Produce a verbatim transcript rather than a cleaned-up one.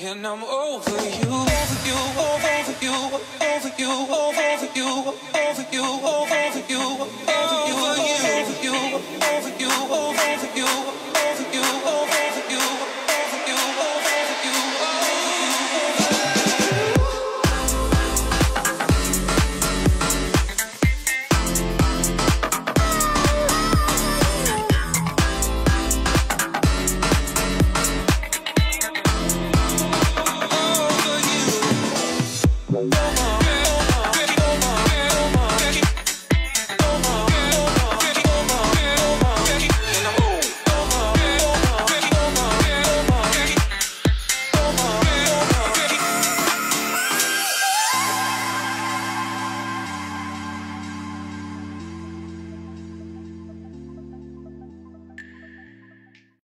And I'm over you, over you, over you, over you, over you, over you, over you, over you, over you, over you, over you, over you.